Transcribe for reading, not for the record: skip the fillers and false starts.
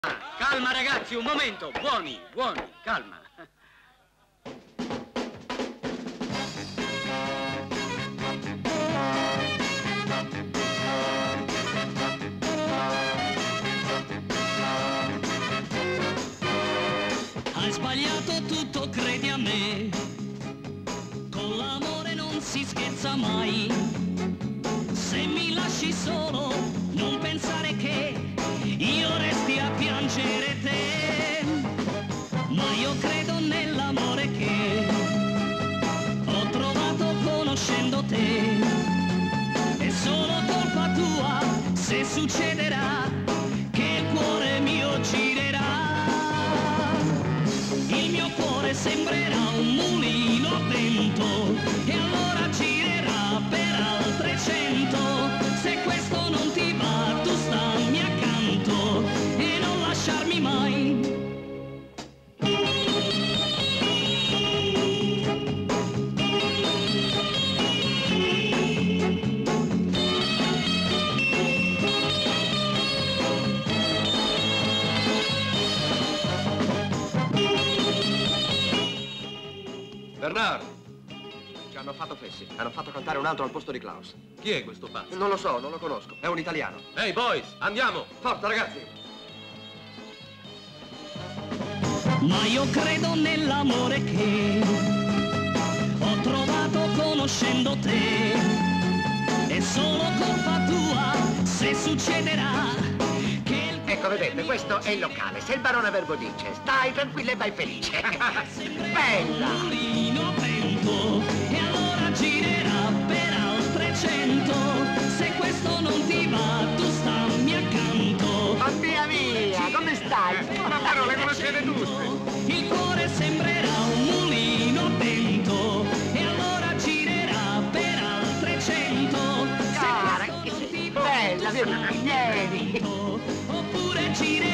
Calma ragazzi, un momento, buoni, calma. Hai sbagliato tutto, credi a me, con l'amore non si scherza mai. Se mi lasci solo, non pensare che io resti a piangere te. Ma io credo nell'amore che ho trovato conoscendo te. È solo colpa tua se succederà che il cuore mio girerà. Il mio cuore sembrerà un mulino a vento e allora girerà per altre 100. Se questo non ti va, tu stammi accanto e non lasciarmi mai. Bernard! Ci hanno fatto fessi. Hanno fatto cantare un altro al posto di Klaus. Chi è questo pazzo? Non lo so, non lo conosco. È un italiano. Ehi, boys, andiamo! Forza, ragazzi! Ma io credo nell'amore che ho trovato conoscendo te. È solo colpa tua se succederà che il... Ecco, vedete, questo è il locale. Se il barone Verbo dice, stai tranquilla e vai felice. Bella! E allora girerà per altre 100. Se questo non ti va, tu stammi accanto. Oh mia mia, come stai? Ma però le conoscete tutte! Il cuore sembrerà un mulino a vento e allora girerà per altre 100. Cara, che sei bella, vieni! Oppure girerà